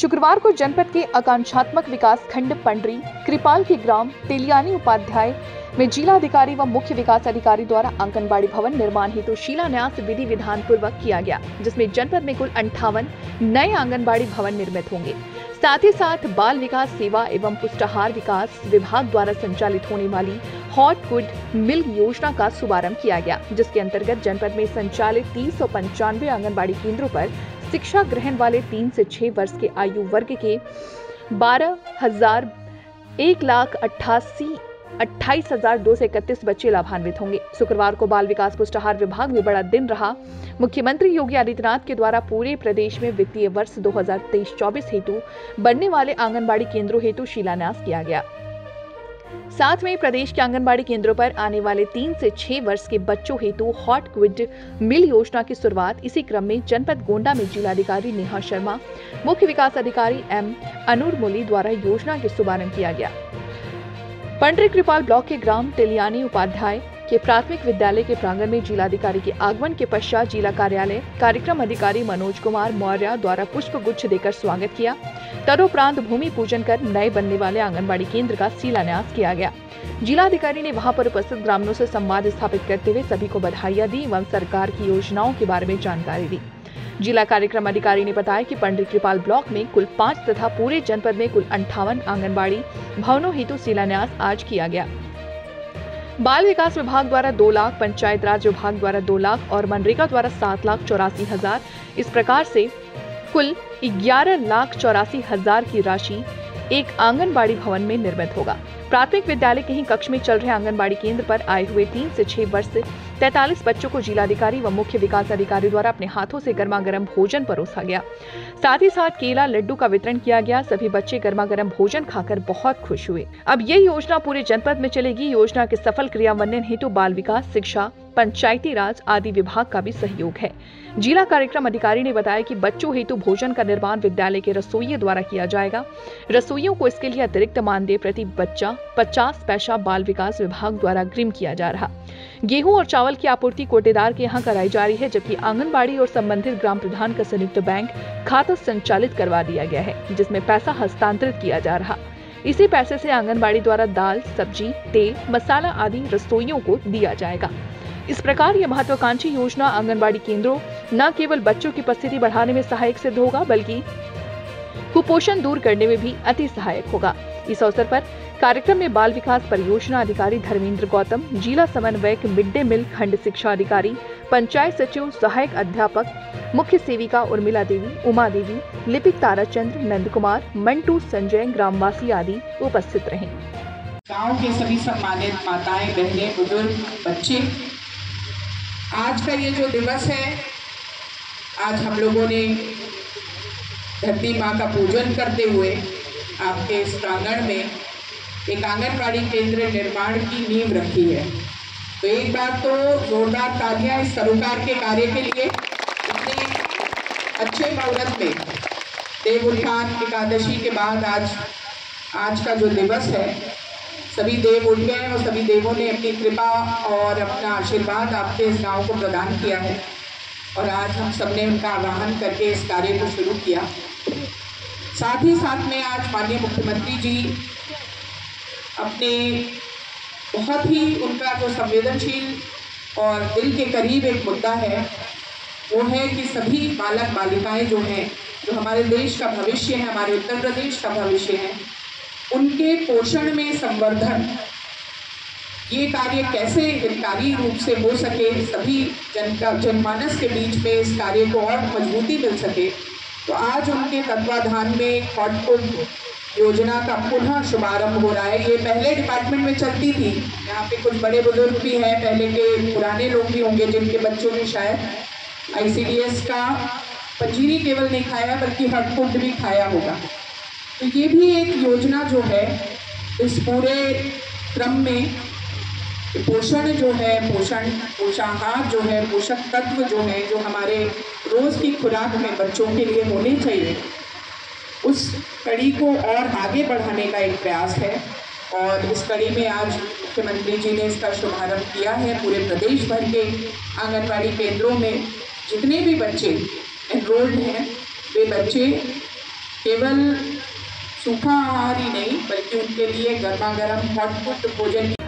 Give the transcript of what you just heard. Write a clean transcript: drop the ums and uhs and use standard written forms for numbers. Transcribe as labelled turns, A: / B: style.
A: शुक्रवार को जनपद के आकांक्षात्मक विकास खंड पंडरी कृपाल के ग्राम तेलियानी उपाध्याय में जिलाधिकारी व मुख्य विकास अधिकारी द्वारा आंगनबाड़ी भवन निर्माण हेतु शिलान्यास विधि विधान पूर्वक किया गया, जिसमें जनपद में कुल 58 नए आंगनबाड़ी भवन निर्मित होंगे। साथ ही साथ बाल विकास सेवा एवं पुष्टाहार विकास विभाग द्वारा संचालित होने वाली हॉट गुड मिल्क योजना का शुभारंभ किया गया, जिसके अंतर्गत जनपद में संचालित 395 आंगनबाड़ी केंद्रों पर शिक्षा ग्रहण वाले 3 से 6 वर्ष के आयु वर्ग के 12,128,231 बच्चे लाभान्वित होंगे। शुक्रवार को बाल विकास पुष्टाहार विभाग में बड़ा दिन रहा। मुख्यमंत्री योगी आदित्यनाथ के द्वारा पूरे प्रदेश में वित्तीय वर्ष 2023-24 हेतु बनने वाले आंगनबाड़ी केंद्रों हेतु शिलान्यास किया गया। साथ में प्रदेश के आंगनबाड़ी केंद्रों पर आने वाले 3 से 6 वर्ष के बच्चों हेतु हॉट गुड मिल योजना की शुरुआत इसी क्रम में जनपद गोंडा में जिलाधिकारी नेहा शर्मा, मुख्य विकास अधिकारी एम अनुरमुली द्वारा योजना के शुभारंभ किया गया। पंडरी कृपाल ब्लॉक के ग्राम तेलियानी उपाध्याय के प्राथमिक विद्यालय के प्रांगण में जिलाधिकारी के आगमन के पश्चात जिला कार्यालय कार्यक्रम अधिकारी मनोज कुमार मौर्य द्वारा पुष्प गुच्छ देकर स्वागत किया। तदुपरांत भूमि पूजन कर नए बनने वाले आंगनबाड़ी केंद्र का शिलान्यास किया गया। जिलाधिकारी ने वहां पर उपस्थित ग्रामीणों से संवाद स्थापित करते हुए सभी को बधाइयां दी एवं सरकार की योजनाओं के बारे में जानकारी दी। जिला कार्यक्रम अधिकारी ने बताया कि पंडरी कृपाल ब्लॉक में कुल 5 तथा पूरे जनपद में कुल 58 आंगनबाड़ी भवनों हेतु शिलान्यास आज किया गया। बाल विकास विभाग द्वारा 2 लाख, पंचायत राज विभाग द्वारा 2 लाख और मनरेगा द्वारा 7,84,000, इस प्रकार से कुल 11,84,000 की राशि एक आंगनबाड़ी भवन में निर्मित होगा। प्राथमिक विद्यालय के ही कक्ष में चल रहे आंगनबाड़ी केंद्र पर आए हुए 3 से 6 वर्ष से 43 बच्चों को जिलाधिकारी व मुख्य विकास अधिकारी द्वारा अपने हाथों से गर्मा-गर्म भोजन परोसा गया। साथ ही साथ केला लड्डू का वितरण किया गया। सभी बच्चे गर्मा-गर्म भोजन खाकर बहुत खुश हुए। अब ये योजना पूरे जनपद में चलेगी। योजना के सफल क्रियान्वयन हेतु बाल विकास, शिक्षा, पंचायती राज आदि विभाग का भी सहयोग है। जिला कार्यक्रम अधिकारी ने बताया कि बच्चों हेतु भोजन का निर्माण विद्यालय के रसोइये द्वारा किया जाएगा। रसोइयों को इसके लिए अतिरिक्त मानदेय प्रति बच्चा 50 पैसा बाल विकास विभाग द्वारा अग्रिम किया जा रहा। गेहूं और चावल की आपूर्ति कोटेदार के यहाँ कराई जा रही है, जबकि आंगनबाड़ी और संबंधित ग्राम प्रधान का संयुक्त बैंक खाता संचालित करवा दिया गया है, जिसमें पैसा हस्तांतरित किया जा रहा। इसी पैसे से आंगनबाड़ी द्वारा दाल, सब्जी, तेल, मसाला आदि रसोइयों को दिया जाएगा। इस प्रकार यह महत्वाकांक्षी योजना आंगनबाड़ी केंद्रों न केवल बच्चों की उपस्थिति बढ़ाने में सहायक सिद्ध होगा, बल्कि कुपोषण दूर करने में भी अति सहायक होगा। इस अवसर पर कार्यक्रम में बाल विकास परियोजना अधिकारी धर्मेंद्र गौतम, जिला समन्वयक मिड डे मील खंड शिक्षा अधिकारी, पंचायत सचिव, सहायक अध्यापक, मुख्य सेविका उर्मिला देवी, उमा देवी, लिपिक ताराचंद्र, नंद कुमार, मंटू, संजय, ग्रामवासी आदि उपस्थित रहे।
B: गाँव के सभी सम्मानित माताएं, बहनें, बुजुर्ग, बच्चे, आज का ये जो दिवस है, आज हम लोगों ने धरती माँ का पूजन करते हुए आपके इस प्रांगण में एक आंगनबाड़ी केंद्र निर्माण की नींव रखी है। तो एक बार तो जोरदार तालियां इस सरोकार के कार्य के लिए। इतने अच्छे मुहूर्त में देव उत्थान एकादशी के बाद आज का जो दिवस है, सभी देव उठ गए हैं और सभी देवों ने अपनी कृपा और अपना आशीर्वाद आपके इस गाँव को प्रदान किया है। और आज हम सबने उनका आवाहन करके इस कार्य को शुरू किया। साथ ही साथ में आज माननीय मुख्यमंत्री जी अपने बहुत ही उनका जो संवेदनशील और दिल के करीब एक मुद्दा है, वो है कि सभी बालक बालिकाएं जो हैं, जो हमारे देश का भविष्य है, हमारे उत्तर प्रदेश का भविष्य है, उनके पोषण में संवर्धन, ये कार्य कैसे हितकारी रूप से हो सके, सभी जनमानस के बीच में इस कार्य को और मजबूती मिल सके, तो आज उनके तत्वाधान में हॉट गुड योजना का पुनः शुभारंभ हो रहा है। ये पहले डिपार्टमेंट में चलती थी। यहाँ पे कुछ बड़े बुजुर्ग भी हैं, पहले के पुराने लोग भी होंगे जिनके बच्चों ने शायद ICDS का पंजीरी केवल नहीं खाया बल्कि हॉट गुड भी खाया होगा। तो ये भी एक योजना जो है, इस पूरे क्रम में पोषण जो है, पोषाहार जो है, पोषक तत्व जो है, जो हमारे रोज़ की खुराक में बच्चों के लिए होने चाहिए, उस कड़ी को और आगे बढ़ाने का एक प्रयास है। और इस कड़ी में आज मुख्यमंत्री जी ने इसका शुभारंभ किया है। पूरे प्रदेश भर के आंगनबाड़ी केंद्रों में जितने भी बच्चे एनरोल्ड हैं, वे बच्चे केवल सूखा आहार ही नहीं बल्कि उनके लिए गर्मा गर्म हॉट फूड भोजन